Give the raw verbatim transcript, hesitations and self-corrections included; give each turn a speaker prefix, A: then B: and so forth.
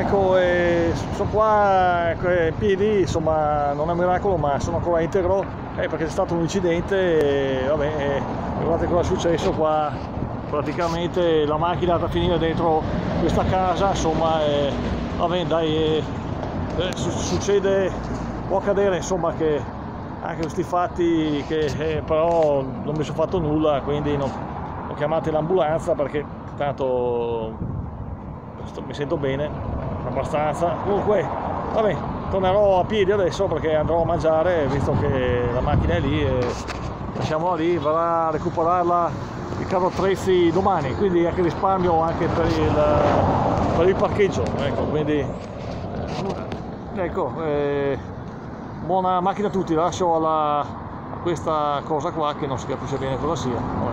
A: ecco, eh, sono qua eh, in piedi, insomma non è un miracolo ma sono ancora integro, eh, perché c'è stato un incidente e vabbè, eh, guardate cosa è successo qua, praticamente la macchina è andata a finire dentro questa casa, insomma, eh, vabbè dai, eh, eh, su succede, può accadere insomma che anche questi fatti che eh, però non mi sono fatto nulla, quindi non, ho chiamato l'ambulanza perché tanto mi sento bene abbastanza. Comunque vabbè, tornerò a piedi adesso perché andrò a mangiare, visto che la macchina è lì e lasciamola lì, verrà a recuperarla il carro attrezzi domani, quindi anche risparmio anche per il, per il parcheggio, ecco, quindi eh, ecco, eh, buona macchina a tutti, lascio alla, a questa cosa qua che non si capisce bene cosa sia.